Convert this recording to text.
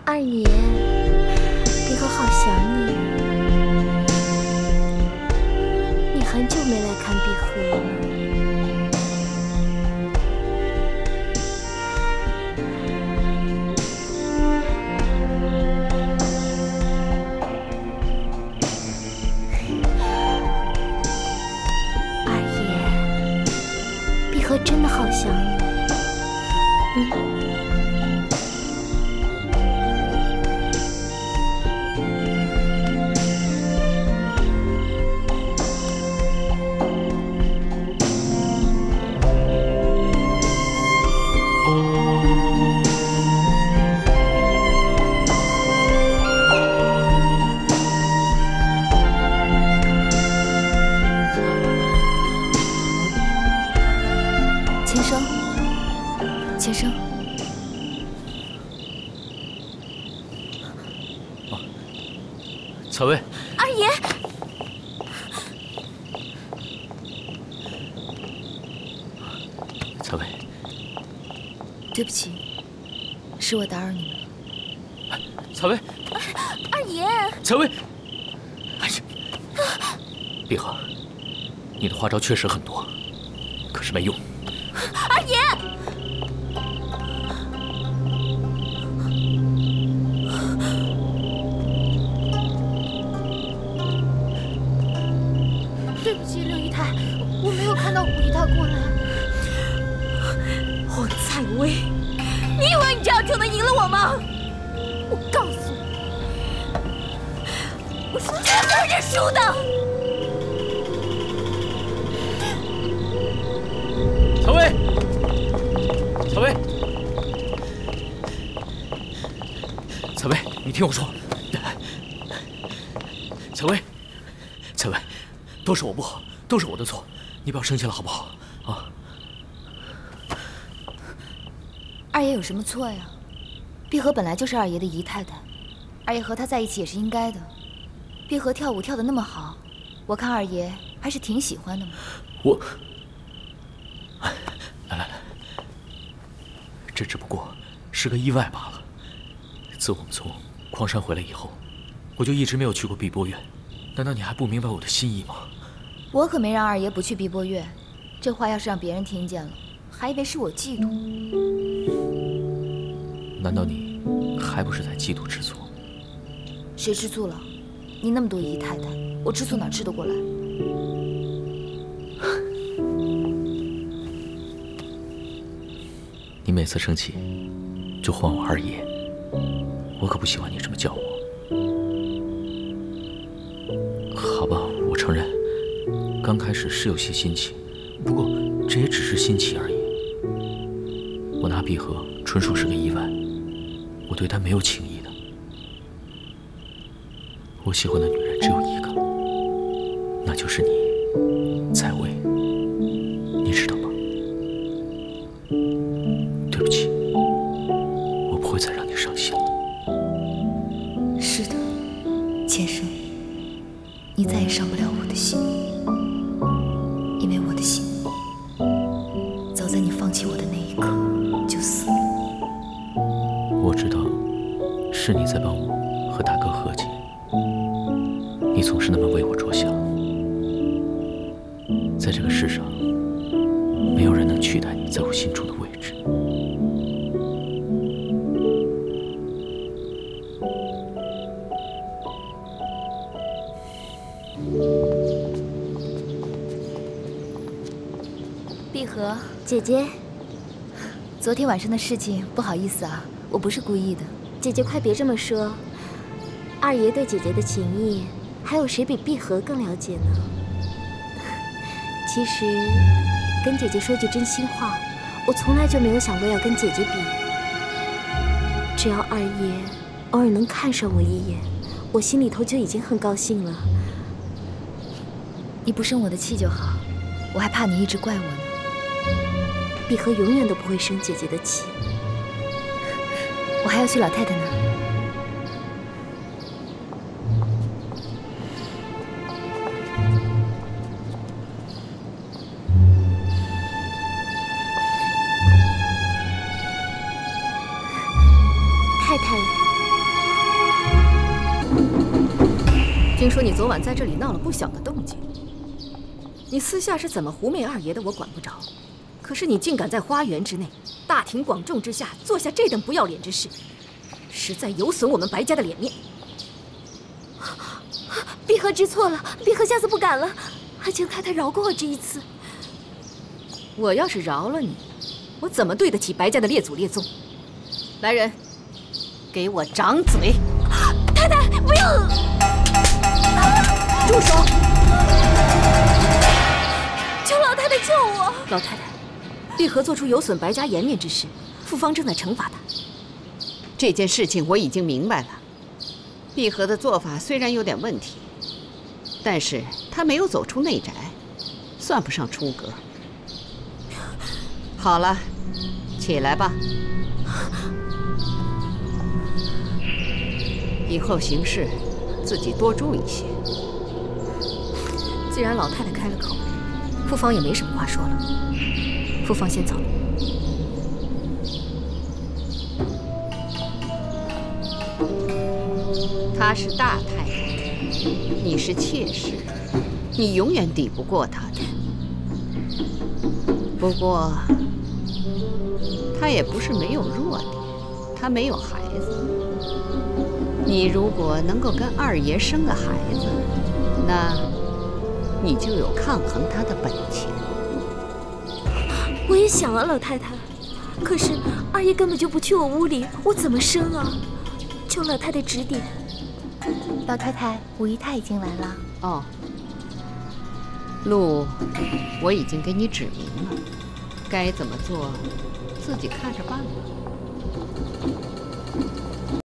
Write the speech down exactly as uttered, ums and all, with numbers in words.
二爷，碧荷好想你，你很久没来看碧荷了。二爷，碧荷真的好想你。嗯。 采薇， 二爷， 采薇， 对不起，是我打扰你们了。 采薇， 二爷， 采薇，哎呀，碧荷，你的花招确实很多，可是没用。 二爷。 对不起，六姨太，我没有看到五姨太过来。 黄采薇，你以为你这样就能赢了我吗？我告诉你，我是绝不会认输的。 采薇，采薇，采薇，你听我说，采薇，采薇。 都是我不好，都是我的错，你不要生气了好不好？啊！ 二爷有什么错呀？碧荷本来就是二爷的姨太太，二爷和她在一起也是应该的。碧荷跳舞跳得那么好，我看二爷还是挺喜欢的嘛。 我，来来来，这只不过是个意外罢了。自我们从匡山回来以后，我就一直没有去过碧波院。 难道你还不明白我的心意吗？ 我可没让二爷不去碧波院，这话要是让别人听见了，还以为是我嫉妒。 难道你还不是在嫉妒吃醋？ 谁吃醋了？你那么多姨太太，我吃醋哪吃得过来？ 你每次生气就唤我二爷，我可不喜欢你这么叫我。 好吧，我承认，刚开始是有些新奇，不过这也只是新奇而已。我拿碧荷纯属是个意外，我对她没有情意的。我喜欢的女人只有一个，那就是你，采薇，你知道吗？对不起，我不会再让你伤心了。 是的，千生。 你再也伤不了我的心，因为我的心早在你放弃我的那一刻就死了。 我知道，是你在帮我和大哥和解，你总是那么为我着想。在这个世上，没有人能取代你在我心中的位置。 碧荷， 姐姐， 昨天晚上的事情不好意思啊，我不是故意的。 姐姐快别这么说，二爷对姐姐的情谊，还有谁比碧荷更了解呢？其实，跟姐姐说句真心话，我从来就没有想过要跟姐姐比。只要二爷偶尔能看上我一眼，我心里头就已经很高兴了。 你不生我的气就好，我还怕你一直怪我呢。 碧荷永远都不会生姐姐的气。 我还要去老太太那儿。 太太， 听说你昨晚在这里闹了不小的动静，你私下是怎么狐媚二爷的，我管不着。可是你竟敢在花园之内、大庭广众之下做下这等不要脸之事，实在有损我们白家的脸面。 碧荷知错了，碧荷下次不敢了，还请太太饶过我这一次。 我要是饶了你，我怎么对得起白家的列祖列宗？来人，给我掌嘴！ 太太，不要！ 住手！ 求老太太救我！ 老太太，碧荷做出有损白家颜面之事，父方正在惩罚她。 这件事情我已经明白了，碧荷的做法虽然有点问题，但是她没有走出内宅，算不上出格。好了，起来吧。以后行事自己多注意些。 既然老太太开了口，父方也没什么话说了。父方先走。 她是大太太，你是妾室，你永远抵不过她的。不过，她也不是没有弱点，她没有孩子。你如果能够跟二爷生个孩子，那你就有抗衡他的本钱。 我也想啊，老太太，可是二爷根本就不去我屋里，我怎么生啊？求老太太指点。 老太太，五姨太已经来了。 哦，路我已经给你指明了，该怎么做，自己看着办吧。